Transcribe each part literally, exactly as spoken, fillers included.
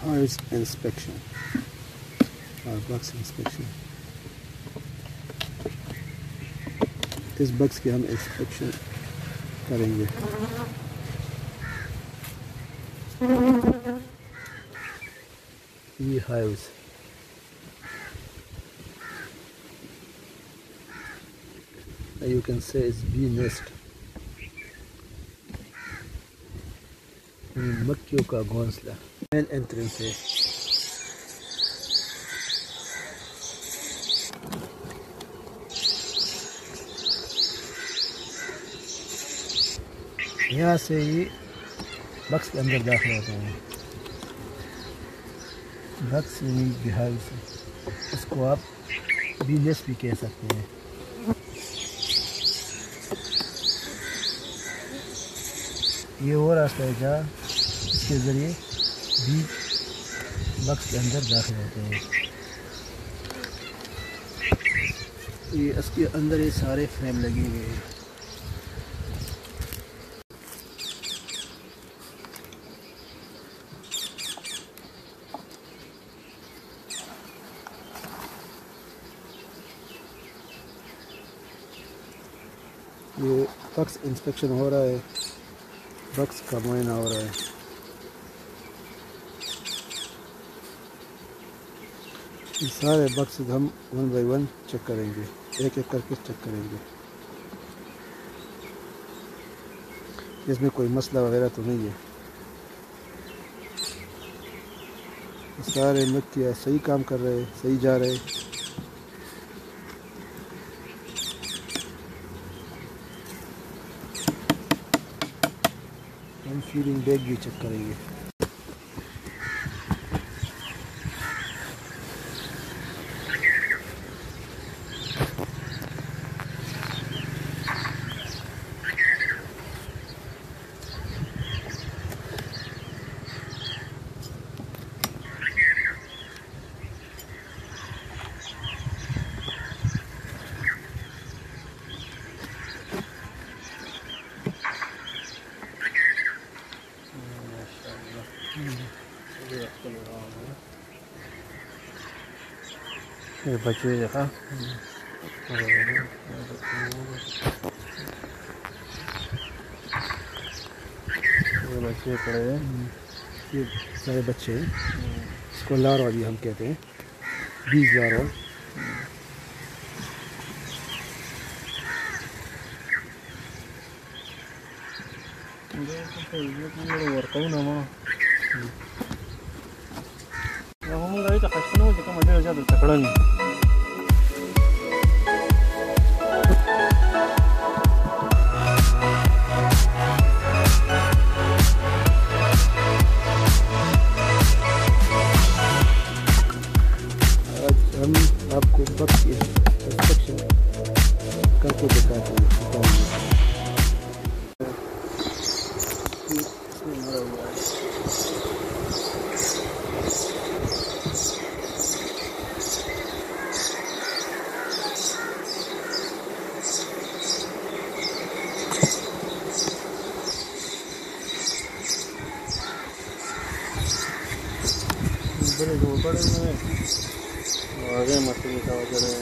hives inspection और बक्स inspection. इस बक्स की हम इंस्पेक्शन करेंगे। ये hives you can say it's bee nest, मक्खियों का घोंसला। मेन एंट्रेंस है। यहाँ से ही बक्स के अंदर दाखिल होते हैं। बक्स बिहार से, इसको आप बी नेस्ट भी कह सकते हैं। ये वो रास्ता है जहाँ इसके ज़रिए बी बक्स के अंदर दाखिल होते हैं। ये इसके अंदर ये सारे फ्रेम लगे हुए हैं। ये बक्स इंस्पेक्शन हो रहा है, बक्स का मुआयना हो रहा है। ये सारे बक्स हम वन बाई वन चेक करेंगे, एक एक करके चेक करेंगे। इसमें कोई मसला वगैरह तो नहीं है। सारे मक्खियाँ सही काम कर रहे हैं, सही जा रहे हैं। हम फीडिंग बैग भी चेक करेंगे। ये बच्चे देखा ये बच्चे पड़े हैं। ये सारे बच्चे हैं। इसको लार्वा भी हम कहते हैं, बीज लार्वा। हम आपको बक्स इंस्पेक्शन करके दिखाते हैं। बड़े दो बड़े में आगे मछली का वजह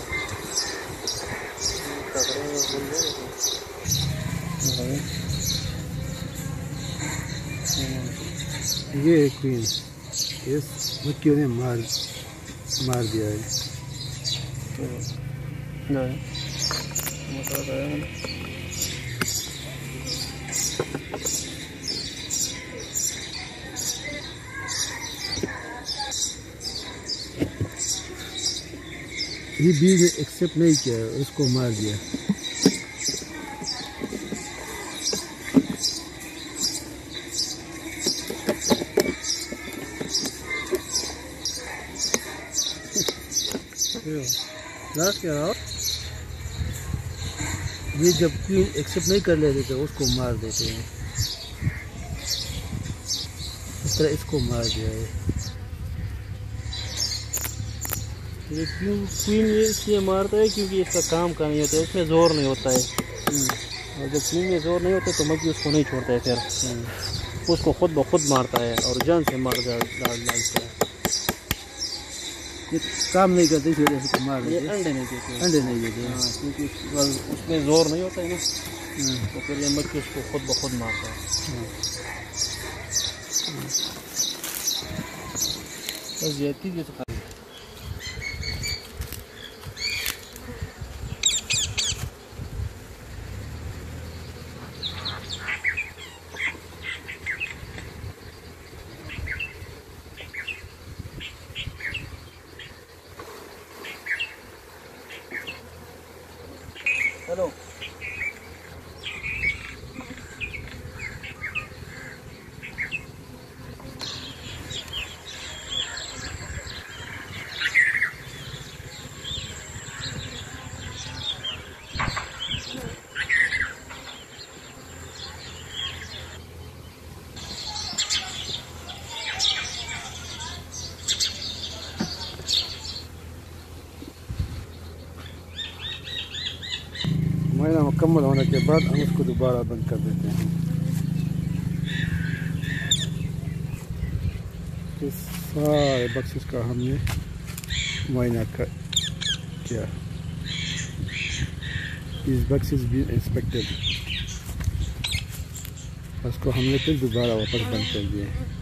ये क्वीन इस मक्खियों ने मार मार दिया है। नहीं ये बीज एक्सेप्ट नहीं किया, उसको मार दिया। लास्ट क्या रहा? ये जब क्वीन एक्सेप्ट नहीं कर लेते तो उसको मार देते हैं। इस तरह इसको मार दिया है। ये क्यों क्वीन ये इसलिए मारता है क्योंकि इसका काम का नहीं होता है, इसमें जोर नहीं होता है। और जब क्वीन में जोर नहीं होता तो मक्खी उसको नहीं छोड़ता है। फिर उसको खुद ब खुद मारता है और जान से मार डाल डालता है। ये काम नहीं करते इस वजह से मार ये देते, अंडे नहीं देते, अंडे नहीं देते। हाँ, क्योंकि उस- उसमें जोर नहीं होता है ना, तो फिर ये मक्खी उसको खुद ब खुद मारता है। बस ये थी जो खा हेलो महीना मुकम्मल होने के बाद हम उसको दोबारा बंद कर देते हैं। इस सारे बक्सेस का हमने मुआयना कर किया। इस बक्सेस भी इंस्पेक्टेड, उसको हमने फिर दोबारा वापस बंद कर दिए।